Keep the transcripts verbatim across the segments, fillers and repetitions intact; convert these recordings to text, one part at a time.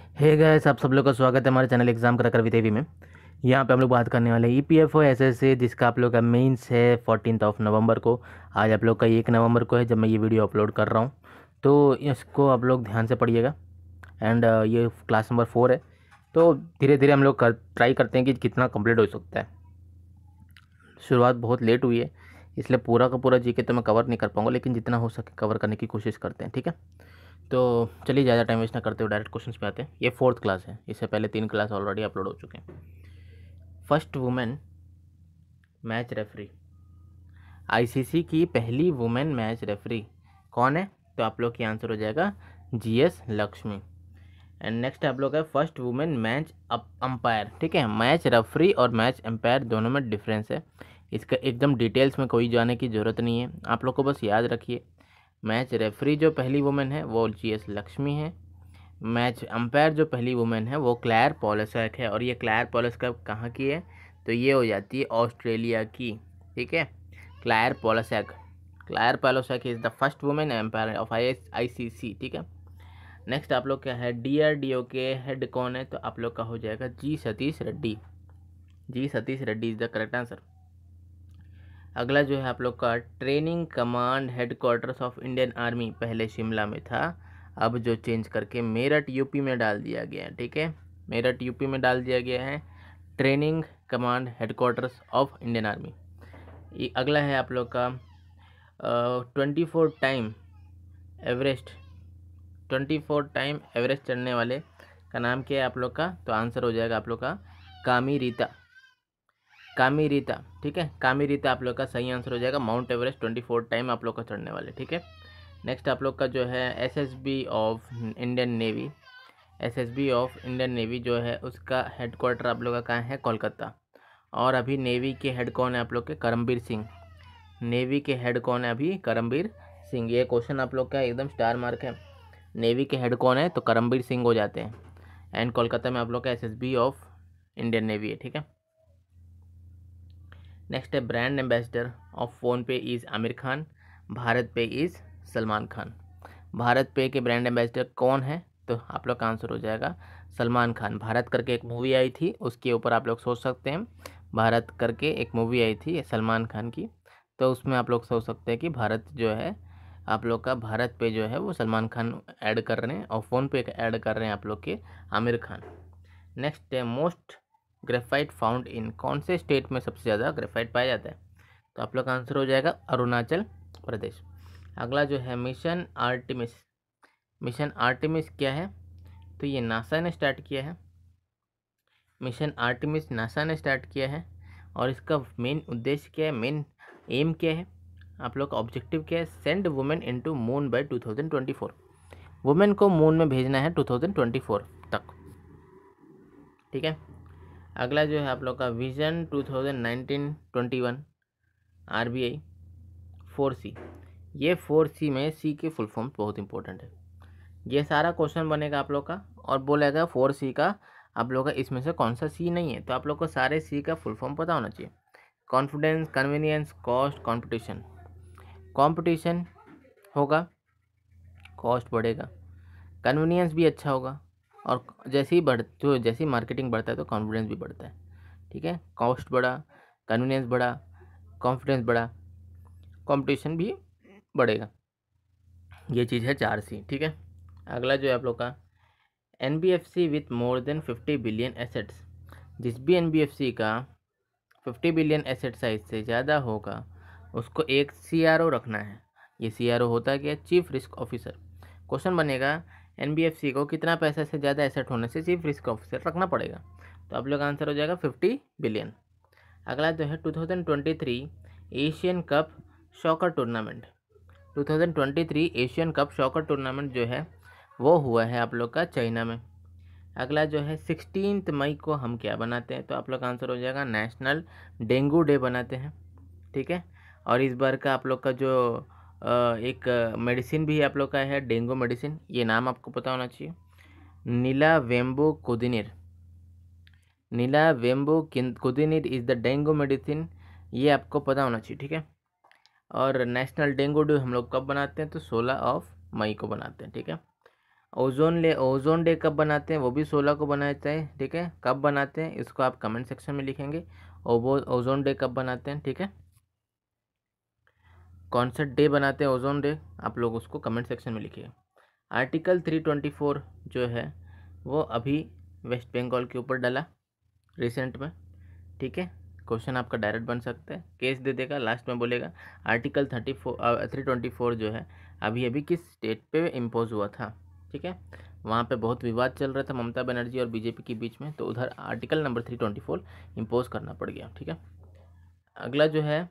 Hey guys, आप सब लोग का स्वागत है हमारे चैनल एग्जाम करा कर विदेवी में। यहाँ पे हम लोग बात करने वाले हैं E P F O S S C, जिसका आप लोग का मेंस है फोर्टीन ऑफ नवंबर को। आज आप लोग का एक नवंबर को है जब मैं ये वीडियो अपलोड कर रहा हूँ, तो इसको आप लोग ध्यान से पढ़िएगा। एंड ये क्लास नंबर फोर है, तो धीरे धीरे हम लोग कर ट्राई करते हैं कि कितना कंप्लीट हो सकता है। शुरुआत बहुत लेट हुई है, इसलिए पूरा का पूरा जी के तो मैं कवर नहीं कर पाऊँगा, लेकिन जितना हो सके कवर करने की कोशिश करते हैं, ठीक है। तो चलिए ज़्यादा टाइम वेस्ट ना करते हुए डायरेक्ट क्वेश्चंस पे आते हैं। ये फोर्थ क्लास है, इससे पहले तीन क्लास ऑलरेडी अपलोड हो चुके हैं। First women match referee, I C C की पहली वुमेन मैच रेफरी कौन है? तो आप लोग की आंसर हो जाएगा G S Lakshmi. And next आप लोग है फर्स्ट वुमेन मैच अंपायर। ठीक है, मैच रेफरी और मैच अंपायर दोनों में डिफरेंस है, इसका एकदम डिटेल्स में कोई जाने की ज़रूरत नहीं है। आप लोग को बस याद रखिए, मैच रेफरी जो पहली वुमेन है वो जी एस लक्ष्मी है। मैच अंपायर जो पहली वुमेन है वो क्लेयर पोलासक है, और ये क्लेयर पोलासक कहाँ की है? तो ये हो जाती है ऑस्ट्रेलिया की। ठीक है, Claire Polosak Claire Polosak is the first women umpire of I I C C. ठीक है, नेक्स्ट आप लोग क्या है, डी आर डी ओ के हेड कौन है? तो आप लोग का हो जाएगा G Satish Reddy. G Satish Reddy is the correct answer. अगला जो है आप लोग का training command headquarters of Indian army पहले शिमला में था, अब जो चेंज करके मेरठ यूपी में डाल दिया गया है। ठीक है, मेरठ यूपी में डाल दिया गया है training command headquarters of Indian army. ये अगला है आप लोग का twenty four time Everest twenty four time Everest चढ़ने वाले का नाम क्या है आप लोग का? तो आंसर हो जाएगा आप लोग का कामी रीता। कामी रीता, ठीक है, कामी रीता आप लोग का सही आंसर हो जाएगा। Mount Everest twenty four time आप लोग का चढ़ने वाले। ठीक है, नेक्स्ट आप लोग का जो है S S B of Indian navy. S S B of Indian navy जो है उसका हेडक्वार्टर आप लोग का कहाँ है? कोलकाता। और अभी नेवी के हेड कौन है आप लोग के? करमबीर सिंह। नेवी के हेड कौन है अभी? करमबीर सिंह। ये क्वेश्चन आप लोग का एकदम स्टार मार्क है। नेवी के हेड कौन है? तो करमबीर सिंह हो जाते हैं। एंड कोलकाता में आप लोग का S S B of Indian navy है। ठीक है, नेक्स्ट है brand ambassador of PhonePe is Aamir Khan, BharatPe is Salman Khan. Bharat पे के ब्रांड एम्बेसडर कौन है? तो आप लोग का आंसर हो जाएगा सलमान खान। भारत करके एक मूवी आई थी, उसके ऊपर आप लोग सोच सकते हैं। भारत करके एक मूवी आई थी सलमान खान की, तो उसमें आप लोग सोच सकते हैं कि भारत जो है आप लोग का भारत पे जो है वो सलमान खान ऐड कर रहे हैं, और फ़ोन पे ऐड कर रहे हैं आप लोग के आमिर खान। नेक्स्ट है मोस्ट ग्रेफाइट फाउंड इन, कौन से स्टेट में सबसे ज़्यादा ग्रेफाइट पाया जाता है? तो आप लोग का आंसर हो जाएगा अरुणाचल प्रदेश। अगला जो है मिशन आर्टिमिस। मिशन आर्टिमिस क्या है? तो ये नासा ने स्टार्ट किया है। मिशन आर्टिमिस नासा ने स्टार्ट किया है, और इसका मेन उद्देश्य क्या है, मेन एम क्या है, आप लोग का ऑब्जेक्टिव क्या है? Send women into moon by two thousand twenty four. Women को मून में भेजना है टू थाउजेंड ट्वेंटी फोर तक। ठीक है, अगला जो है आप लोग का vision two thousand nineteen twenty one R B I four C. ये फोर सी में सी के फुल फॉर्म बहुत इंपॉर्टेंट है। ये सारा क्वेश्चन बनेगा आप लोग का, और बोलेगा फोर सी का आप लोग का इसमें से कौन सा सी नहीं है, तो आप लोग को सारे सी का फुल फॉर्म पता होना चाहिए। Confidence, convenience, cost, competition. Competition होगा, कॉस्ट बढ़ेगा, कन्वीनियंस भी अच्छा होगा, और जैसे ही बढ़ जो जैसे ही मार्केटिंग बढ़ता है तो कॉन्फिडेंस भी बढ़ता है। ठीक है, कॉस्ट बढ़ा, कन्वीनियंस बढ़ा, कॉन्फिडेंस बढ़ा, कंपटीशन भी बढ़ेगा। ये चीज़ है चार सी। ठीक है, अगला जो है आप लोग का N B F C with more than fifty billion assets. जिस भी एन बी एफ सी का फिफ्टी बिलियन एसेट साइज से ज़्यादा होगा उसको एक सी आर ओ रखना है। ये सी आर ओ होता है क्या? Chief risk officer. क्वेश्चन बनेगा एन बी एफ सी को कितना पैसा से ज़्यादा एसेट होने से चीफ रिस्क ऑफिसर रखना पड़ेगा? तो आप लोग का आंसर हो जाएगा फिफ्टी बिलियन। अगला जो है two thousand twenty three Asian cup soccer tournament. Two thousand twenty three Asian cup soccer tournament जो है वो हुआ है आप लोग का चाइना में। अगला जो है सिक्सटीन मई को हम क्या बनाते हैं? तो आप लोग का आंसर हो जाएगा नेशनल डेंगू डे बनाते हैं। ठीक है, और इस बार का आप लोग का जो एक मेडिसिन भी आप लोग का है डेंगू मेडिसिन, ये नाम आपको पता होना चाहिए, Nilavembu kudineer. Nilavembu kudineer is the dengue medicine, ये आपको पता होना चाहिए। ठीक है, और नेशनल डेंगू डे हम लोग कब बनाते हैं? तो सोलह ऑफ मई को बनाते हैं। ठीक है, ओजोन ले ओजोन डे कब बनाते हैं, वो भी सोलह को बनाते हैं, ठीक है। कब बनाते हैं इसको आप कमेंट सेक्शन में लिखेंगे, ओबो ओजोन डे कब बनाते हैं, ठीक है। कौन सा डे बनाते हैं ओजोन डे, आप लोग उसको कमेंट सेक्शन में लिखिए। आर्टिकल थ्री ट्वेंटी फोर जो है वो अभी वेस्ट बंगाल के ऊपर डाला रिसेंट में, ठीक है। क्वेश्चन आपका डायरेक्ट बन सकता है, केस दे देगा, लास्ट में बोलेगा article thirty four three twenty four जो है अभी अभी किस स्टेट पे इम्पोज हुआ था, ठीक है। वहाँ पे बहुत विवाद चल रहा था ममता बनर्जी और बीजेपी के बीच में, तो उधर article number three twenty four impose करना पड़ गया, ठीक है। अगला जो है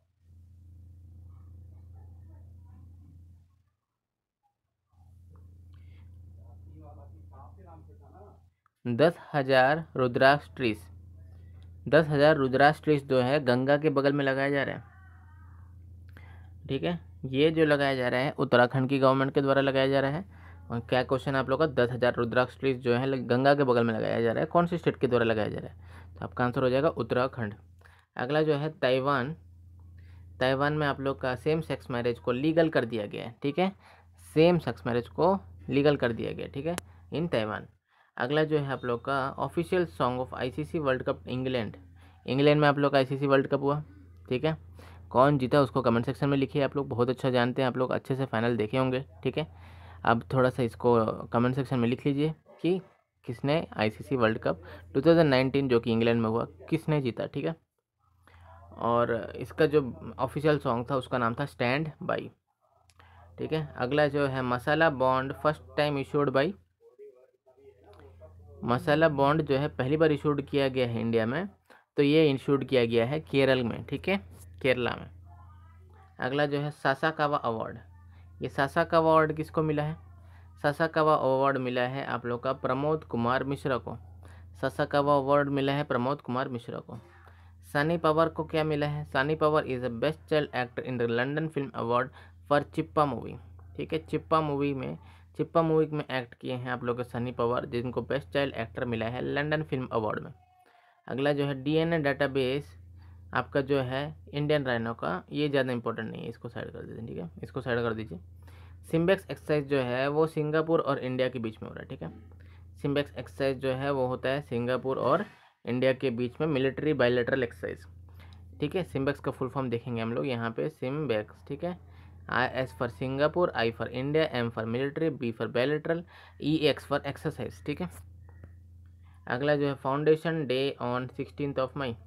दस हजार रुद्राक्ष ट्रीज, दस हजार रुद्राक्ष ट्रीज जो है गंगा के बगल में लगाया जा रहा है, ठीक है। ये जो लगाया जा रहा है उत्तराखंड की गवर्नमेंट के द्वारा लगाया जा रहा है। और क्या क्वेश्चन आप लोग का, दस हजार रुद्राक्ष ट्रीज जो है गंगा के बगल में लगाया जा रहा है, कौन सी स्टेट के द्वारा लगाया जा रहा है, तो आपका आंसर हो जाएगा उत्तराखंड। अगला जो है ताइवान, ताइवान में आप लोग का सेम सेक्स मैरिज को लीगल कर दिया गया है, ठीक है। सेम सेक्स मैरिज को लीगल कर दिया गया, ठीक है, इन ताइवान। अगला जो है आप लोग का official song of ICC world cup England, England में आप लोग का आईसीसी वर्ल्ड कप हुआ, ठीक है। कौन जीता उसको कमेंट सेक्शन में लिखिए, आप लोग बहुत अच्छा जानते हैं, आप लोग अच्छे से फाइनल देखे होंगे, ठीक है। अब थोड़ा सा इसको कमेंट सेक्शन में लिख लीजिए कि किसने ICC world cup two thousand nineteen जो कि इंग्लैंड में हुआ किसने जीता, ठीक है। और इसका जो ऑफिशियल सॉन्ग था उसका नाम था स्टैंड बाई, ठीक है। अगला जो है masala bond first time issued by, masala bond जो है पहली बार इशूड किया गया है इंडिया में, तो ये इशूड किया गया है केरल में, ठीक है, केरला में। अगला जो है सासाकावा अवार्ड, ये सासाकावा अवार्ड किसको मिला है, सासाकावा अवार्ड मिला है आप लोग का प्रमोद कुमार मिश्रा को, सासाकावा अवार्ड मिला है प्रमोद कुमार मिश्रा को। सनी पवार को क्या मिला है, Sunny Pawar is the best child actor in the London film award for Chippa movie, ठीक है। चिप्पा मूवी में चिप्पा मूवी में एक्ट किए हैं आप लोग के सनी पवार, जिनको बेस्ट चाइल्ड एक्टर मिला है लंदन फिल्म अवार्ड में। अगला जो है डीएनए डाटाबेस आपका जो है इंडियन राइनो का, ये ज़्यादा इंपॉर्टेंट नहीं है, इसको साइड कर दीजिए, ठीक है, इसको साइड कर दीजिए। सिम्बेक्स एक्सरसाइज जो है वो सिंगापुर और इंडिया के बीच में हो रहा है, ठीक है। सिम्बेक्स एक्सरसाइज जो है वो होता है सिंगापुर और इंडिया के बीच में मिलिट्री बायलैटरल एक्सरसाइज, ठीक है। सिम्बेक्स का फुल फॉर्म देखेंगे हम लोग यहाँ पे, सिम्बेक्स, ठीक है। I S for Singapore, I for India, M for military, B for bilateral, E X for exercise, ठीक है। अगला जो है foundation day on sixteen of May,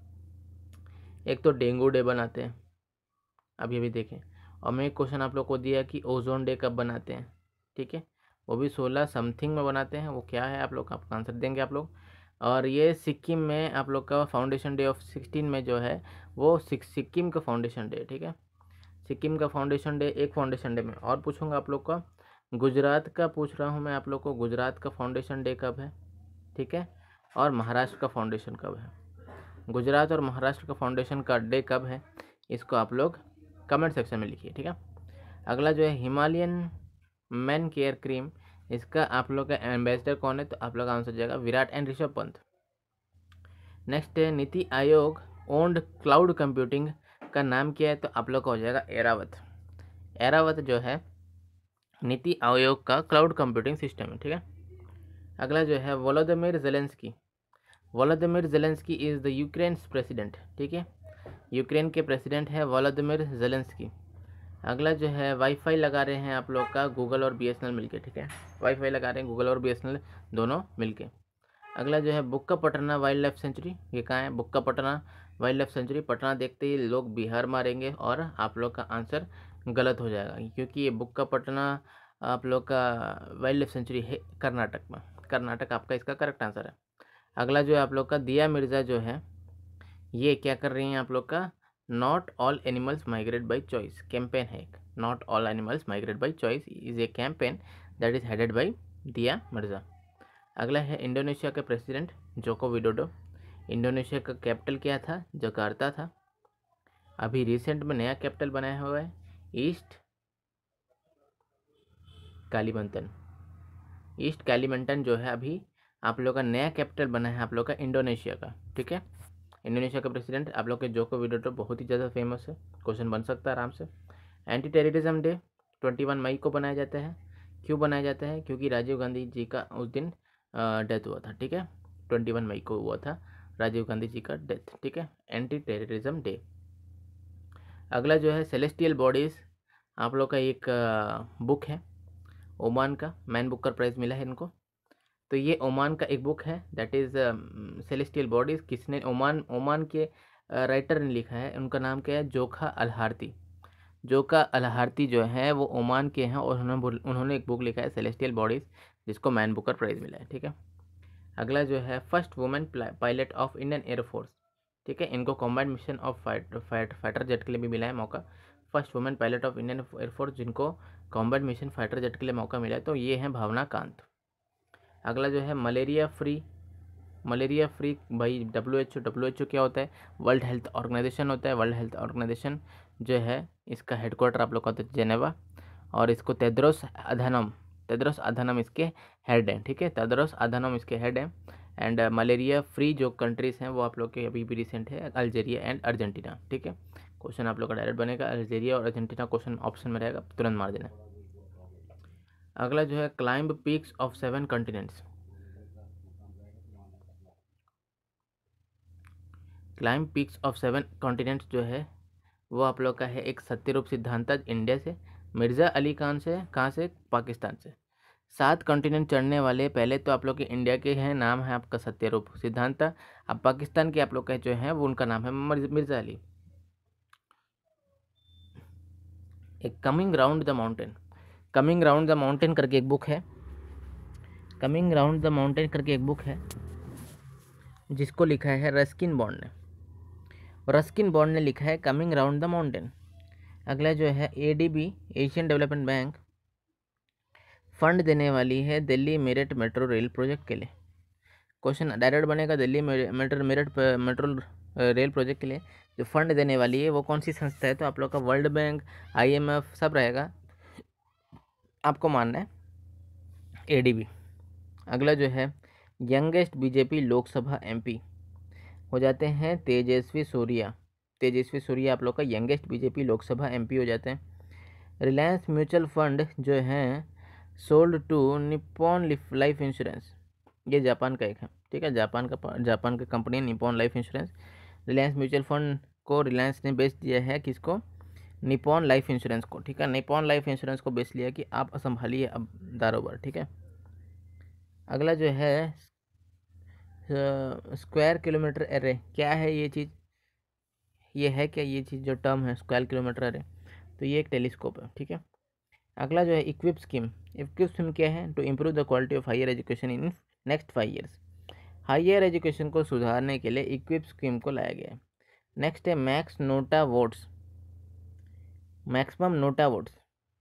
एक तो डेंगू डे बनाते हैं अभी अभी देखें, और मैं एक क्वेश्चन आप लोग को दिया कि ओजोन डे कब बनाते हैं, ठीक है, वो भी सोलह समथिंग में बनाते हैं, वो क्या है आप लोग आपका आंसर देंगे आप लोग। और ये सिक्किम में आप लोग का फाउंडेशन डे ऑफ सिक्सटीन में जो है वो सिक्किम का फाउंडेशन डे, ठीक है। सिक्किम का फाउंडेशन डे, एक फाउंडेशन डे में और पूछूंगा आप लोग का, गुजरात का पूछ रहा हूँ मैं आप लोग को, गुजरात का फाउंडेशन डे कब है, ठीक है, और महाराष्ट्र का फाउंडेशन कब है, गुजरात और महाराष्ट्र का फाउंडेशन का डे कब है, इसको आप लोग कमेंट सेक्शन में लिखिए, ठीक है। अगला जो है हिमालयन मैन केयर क्रीम, इसका आप लोग का एम्बेसडर कौन है, तो आप लोग का आंसर जाएगा विराट एंड ऋषभ पंत। नेक्स्ट है नीति आयोग ओन्ड क्लाउड कंप्यूटिंग का नाम क्या है, तो आप लोग का हो जाएगा एरावत। एरावत जो है नीति आयोग का क्लाउड कंप्यूटिंग सिस्टम है, ठीक है। अगला जो है Volodymyr Zelensky, Volodymyr Zelensky is the Ukraine's president, ठीक है, यूक्रेन के प्रेसिडेंट है वोलोदिमिर जेलेंस्की। अगला जो है वाईफाई लगा रहे हैं आप लोग का गूगल और बीएसएनएल मिलके, ठीक है, वाईफाई लगा रहे हैं गूगल और बीएसएनएल दोनों मिलके। अगला जो है Bukkapatna wildlife sanctuary, ये कहाँ है, Bukkapatna wildlife sanctuary, Patna देखते ही लोग बिहार मारेंगे और आप लोग का आंसर गलत हो जाएगा, क्योंकि ये बुक्का पटना आप लोग का वाइल्ड लाइफ सेंचुरी है कर्नाटक में, कर्नाटक आपका इसका करेक्ट आंसर है। अगला जो है आप लोग का दिया मिर्ज़ा जो है ये क्या कर रही हैं आप लोग का, not all animals migrate by choice campaign है एक, not all animals migrate by choice is a campaign that is headed by Dia Mirza. अगला है इंडोनेशिया के प्रेसिडेंट जोको विडोडो, इंडोनेशिया का कैपिटल क्या था, जकार्ता था, अभी रिसेंट में नया कैपिटल बनाया हुआ है ईस्ट कालीमंतन, ईस्ट कालीमंटन जो है अभी आप लोग का नया कैपिटल बना है आप लोग का इंडोनेशिया का, ठीक है। इंडोनेशिया का प्रेसिडेंट आप लोग के जोको विडोडो बहुत ही ज़्यादा फेमस है, क्वेश्चन बन सकता है आराम से। Anti terrorism day twenty one May को बनाया जाता है, क्यों बनाया जाता है? क्योंकि राजीव गांधी जी का उस दिन डेथ हुआ था, ठीक है, ट्वेंटी वन मई को हुआ था राजीव गांधी जी का डेथ, ठीक है, एंटी टेररिज्म डे। अगला जो है सेलेस्टियल बॉडीज़, आप लोग का एक बुक है ओमान का, मैन बुकर प्राइज़ मिला है इनको। तो ये ओमान का एक बुक है दैट इज़ सेलेस्टियल बॉडीज़। किसने? ओमान ओमान के राइटर ने लिखा है, उनका नाम क्या है? जोखा अल-हारती। जोखा अल-हारती जो है वो ओमान के हैं और उन्होंने उन्होंने एक बुक लिखा है सेलेस्टियल बॉडीज़, जिसको मैन बुकर प्राइज़ मिला है, ठीक है। अगला जो है first women pilot of Indian air force, ठीक है, इनको combined mission of fight fight fighter jet के लिए भी मिला है मौका। First women pilot of Indian air force जिनको कॉम्बाइंड मिशन फाइटर जेट के लिए मौका मिला है, तो ये हैं भावना कांत। अगला जो है मलेरिया फ्री, मलेरिया फ्री भाई W H O W H O क्या होता है? वर्ल्ड हेल्थ ऑर्गेनाइजेशन होता है। वर्ल्ड हेल्थ ऑर्गेनाइजेशन जो है इसका हेडक्वार्टर आप लोग का होता है जेनेवा, और इसको तेद्रोस अधानम तेद्रोस अधानम इसके हेड हैं, ठीक है, तेद्रोस अधानम इसके हेड हैं। एंड मलेरिया फ्री जो कंट्रीज़ हैं वो आप लोग के अभी भी रिसेंट है अल्जीरिया एंड अर्जेंटीना, ठीक है। क्वेश्चन आप लोग का डायरेक्ट बनेगा अल्जीरिया और अर्जेंटीना, क्वेश्चन ऑप्शन में रहेगा, तुरंत मार देना। अगला जो है climb peaks of seven continents. Climb peaks of seven continents जो है वो आप लोग का है एक सत्यरूप सिद्धांत इंडिया से, मिर्ज़ा अली खान से, कहाँ से? पाकिस्तान से। सात कॉन्टिनेंट चढ़ने वाले पहले तो आप लोग के इंडिया के हैं, नाम है आपका सत्यरूप सिद्धांत। अब पाकिस्तान के आप लोग का जो है वो उनका नाम है मिर्ज़ा अली। एक coming round the mountain, coming round the mountain करके एक बुक है, कमिंग राउंड द माउंटेन करके एक बुक है जिसको लिखा है रस्किन बॉन्ड ने, रस्किन बॉन्ड ने लिखा है कमिंग राउंड द माउंटेन। अगला जो है ADB Asian development bank fund देने वाली है Delhi Meerut metro rail project के लिए। क्वेश्चन डायरेक्ट बनेगा Delhi metro Meerut metro rail project के लिए जो फंड देने वाली है वो कौन सी संस्था है? तो आप लोग का वर्ल्ड बैंक, आईएमएफ सब रहेगा, आपको मानना है एडीबी। अगला जो है यंगेस्ट बीजेपी लोकसभा एमपी हो जाते हैं तेजस्वी सूर्या, तेजस्वी सूर्या आप लोग का यंगेस्ट बीजेपी लोकसभा एमपी हो जाते हैं। रिलायंस म्यूचुअल फंड जो है sold to Nippon life insurance, ये जापान का एक है, ठीक है, जापान का जापान का company Nippon life insurance. Reliance mutual fund को रिलायंस ने बेच दिया है किसको? निप्पॉन लाइफ इंश्योरेंस को, ठीक है, निप्पॉन लाइफ इंश्योरेंस को बेच लिया कि आप संभालिए अब दारोबार, ठीक है। अगला जो है स्क्वायर किलोमीटर एरे, क्या है ये चीज़? ये है क्या ये चीज़ जो टर्म है स्क्वायर किलोमीटर एरे? तो ये एक टेलीस्कोप है, ठीक है। अगला जो है इक्विप स्कीम, इक्विप स्कीम क्या है? To improve the quality of higher education in next five years, higher education को सुधारने के लिए इक्विप स्कीम को लाया गया है। नेक्स्ट है max NOTA votes, maximum NOTA votes,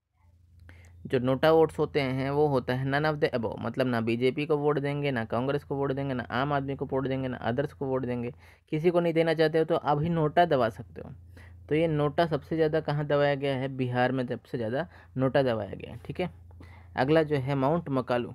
जो नोटा वोट्स होते हैं वो होता है नन ऑफ द अबव, मतलब ना बीजेपी को वोट देंगे, ना कांग्रेस को वोट देंगे, ना आम आदमी को वोट देंगे, ना अदर्स को वोट देंगे, किसी को नहीं देना चाहते हो तो अभी नोटा दबा सकते हो। तो ये नोटा सबसे ज़्यादा कहाँ दबाया गया है? बिहार में सबसे ज़्यादा नोटा दबाया गया है, ठीक है। अगला जो है माउंट मकालू,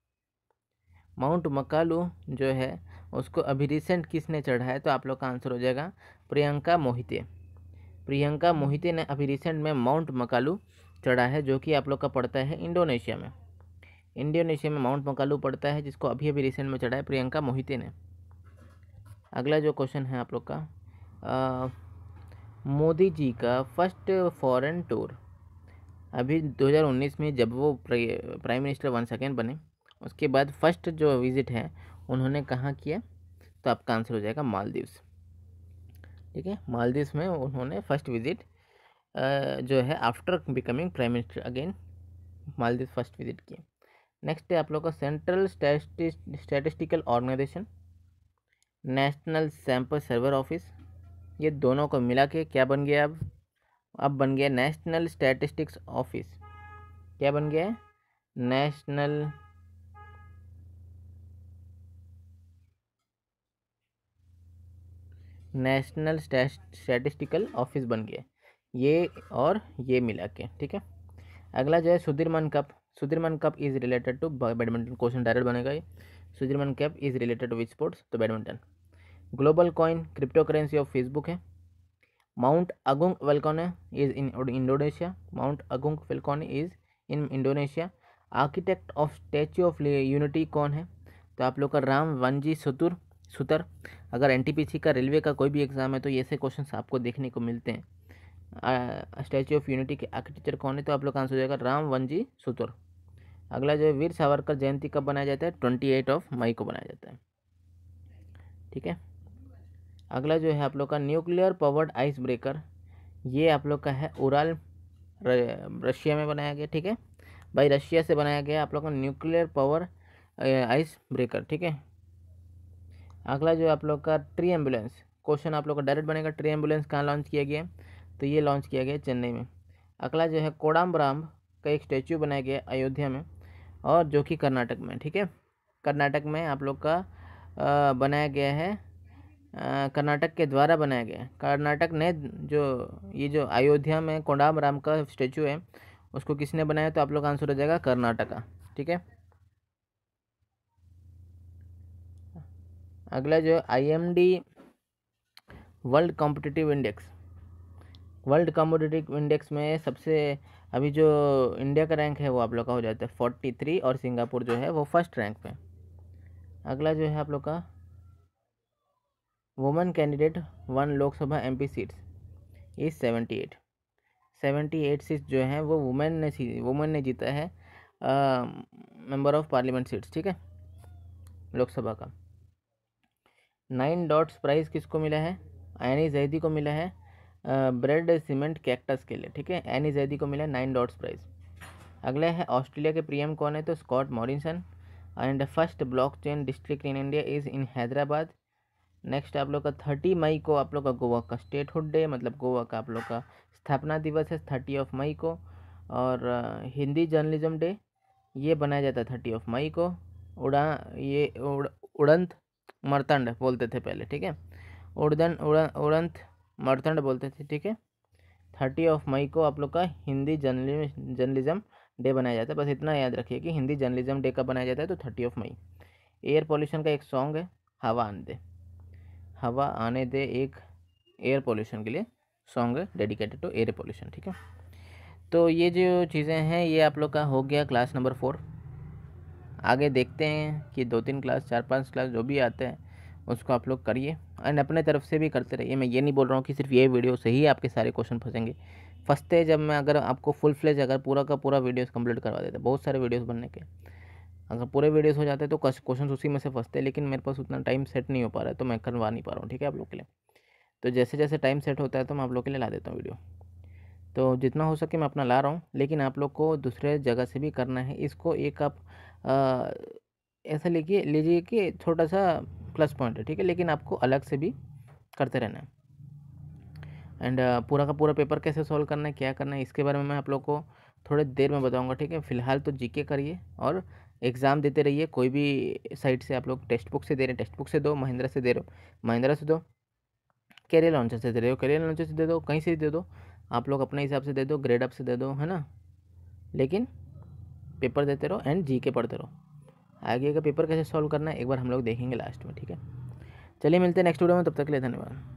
माउंट मकालू जो है उसको अभी रिसेंट किसने चढ़ा है? तो आप लोग का आंसर हो जाएगा प्रियंका मोहिते, प्रियंका मोहिते ने अभी रिसेंट में माउंट मकालू चढ़ा है, जो कि आप लोग का पड़ता है इंडोनेशिया में, इंडोनेशिया में माउंट मकालू पड़ता है, जिसको अभी अभी रिसेंट में चढ़ा है प्रियंका मोहिते ने। अगला जो क्वेश्चन है आप लोग का आ, मोदी जी का फर्स्ट फॉरेन टूर, अभी दो हज़ार उन्नीस में जब वो प्राइम मिनिस्टर वन सेकेंड बने उसके बाद फर्स्ट जो विज़िट है उन्होंने कहाँ किया? तो आपका आंसर हो जाएगा मालदीव्स, ठीक है, मालदीव्स में उन्होंने फर्स्ट विज़िट जो है after becoming prime minister again Maldives first visit किए। नेक्स्ट है आप लोग का central statistical organisation, national sample survey office, ये दोनों को मिला के क्या बन गया? अब अब बन गया नेशनल स्टैटिस्टिक्स ऑफिस, क्या बन गया है? नेशनल नेशनल स्टैटिस्टिकल ऑफिस बन गया, ये और ये मिला के, ठीक है। अगला जो है Sudirman cup, Sudirman cup is related to badminton, question direct बनेगा ये, Sudirman cup is related to which sports? तो badminton. Global coin cryptocurrency of Facebook है। Mount Agung volcano is in Indonesia, Mount Agung volcano is in Indonesia. Architect of Statue of Unity कौन है? तो आप लोग का Ram onesie सुतुर सुतर। अगर NTPC का रेलवे का कोई भी एग्जाम है तो ये ऐसे क्वेश्चंस आपको देखने को मिलते हैं। स्टैच्यू ऑफ यूनिटी के आर्किटेक्चर कौन है? तो आप लोग का आंसर हो जाएगा राम वनजी सुतुर। अगला जो है वीर सावरकर जयंती कब बनाया जाता है? ट्वेंटी एट ऑफ मई को बनाया जाता है। ठीक है। अगला जो है आप लोग का न्यूक्लियर पावर्ड आइस ब्रेकर, ये आप लोग का है उराल, रशिया में बनाया गया। ठीक है भाई, रशिया से बनाया गया आप लोग का न्यूक्लियर पावर आइस ब्रेकर। ठीक है। अगला जो है आप लोग का ट्री एम्बुलेंस, क्वेश्चन आप लोग का डायरेक्ट बनेगा, ट्री एम्बुलेंस कहाँ लॉन्च किया गया? तो ये लॉन्च किया गया चेन्नई में। अगला जो है कोडाम्बराम का एक स्टैच्यू बनाया गया अयोध्या में, और जो कि कर्नाटक में। ठीक है, कर्नाटक में आप लोग का आ, बनाया गया है, कर्नाटक के द्वारा बनाया गया है। कर्नाटक ने जो ये जो अयोध्या में कोडाम्बराम का स्टैचू है उसको किसने बनाया? तो आप लोग का आंसर हो जाएगा कर्नाटका। ठीक है। अगला जो I M D world competitive index, world competitive index में सबसे अभी जो इंडिया का रैंक है वो आप लोग का हो जाता है फोर्टी थ्री, और सिंगापुर जो है वो फर्स्ट रैंक पे। अगला जो है आप लोग का women candidate one Lok Sabha MP seats is seventy eight, seventy eight seats जो हैं वो वुमेन ने वुमेन ने जीता है मेंबर ऑफ पार्लियामेंट सीट्स। ठीक है, लोकसभा का। नाइन डॉट्स प्राइज़ किसको मिला है? एनी जैदी को मिला है, ब्रेड सीमेंट कैक्टस के लिए। ठीक है, एनी जैदी को मिला है नाइन डॉट्स प्राइज़। अगला है ऑस्ट्रेलिया के पीएम कौन है? तो Scott Morrison. And first blockchain district in India is in Hyderabad. Next आप लोग का थर्टी मई को आप लोग का गोवा का स्टेटहुड डे, मतलब गोवा का आप लोग का स्थापना दिवस है थर्टी ऑफ मई को। और uh, हिंदी जर्नलिज्म डे ये बनाया जाता है थर्टी ऑफ मई को। उड़ा ये उड़, उड़ंत मर्तंड बोलते थे पहले। ठीक है, उड़दन उड़ उड़ंत मर्तंड बोलते थे। ठीक है, थर्टी ऑफ मई को आप लोग का हिंदी जर्नलिज्म जर्नलिज्म डे बनाया जाता है। बस इतना याद रखिए कि हिंदी जर्नलिज्म डे कब बनाया जाता है? तो thirty of May. Air pollution का एक सॉन्ग है हवा आने दे, हवा आने दे, एक एयर पॉल्यूशन के लिए सॉन्ग है डेडिकेटेड टू एयर पॉल्यूशन। ठीक है, तो ये जो चीज़ें हैं ये आप लोग का हो गया क्लास नंबर फोर। आगे देखते हैं कि दो तीन क्लास चार पांच क्लास जो भी आते हैं उसको आप लोग करिए, एंड अपने तरफ से भी करते रहिए। मैं ये नहीं बोल रहा हूँ कि सिर्फ ये वीडियो से ही आपके सारे क्वेश्चन फंसेंगे। फंसते जब मैं अगर आपको फुल फ्लेज अगर पूरा का पूरा वीडियोस कंप्लीट करवा देता, बहुत सारे वीडियोस बनने के, अगर पूरे वीडियोस हो जाते तो क्वेश्चन उसी में से फंसते, लेकिन मेरे पास उतना टाइम सेट नहीं हो पा रहा है तो मैं करवा नहीं पा रहा हूँ। ठीक है, आप लोग के लिए। तो जैसे जैसे टाइम सेट होता है तो मैं आप लोग के लिए ला देता हूँ वीडियो। तो जितना हो सके मैं अपना ला रहा हूँ, लेकिन आप लोग को दूसरे जगह से भी करना है। इसको एक आप आ, ऐसा लिखिए लीजिए कि छोटा सा प्लस पॉइंट है। ठीक है, लेकिन आपको अलग से भी करते रहना है। एंड पूरा का पूरा पेपर कैसे सॉल्व करना है, क्या करना है, इसके बारे में मैं आप लोग को थोड़ी देर में बताऊंगा। ठीक है, फिलहाल तो जीके करिए और एग्ज़ाम देते रहिए। कोई भी साइट से आप लोग टेक्स्ट बुक से दे रहे हैं टेक्स्ट बुक से दो, महिंद्रा से दे रहे हो महिंद्रा से दो, कैरियर लॉन्चर से दे रहे हो कैरियर लॉन्चर से दे दो, कहीं से दे दो, आप लोग अपने हिसाब से दे दो, ग्रेड अप से दे दो, है ना। लेकिन पेपर देते रहो एंड जीके पढ़ते रहो। आगे का पेपर कैसे सॉल्व करना है एक बार हम लोग देखेंगे लास्ट में। ठीक है, चलिए मिलते हैं नेक्स्ट वीडियो में, तब तक के लिए धन्यवाद।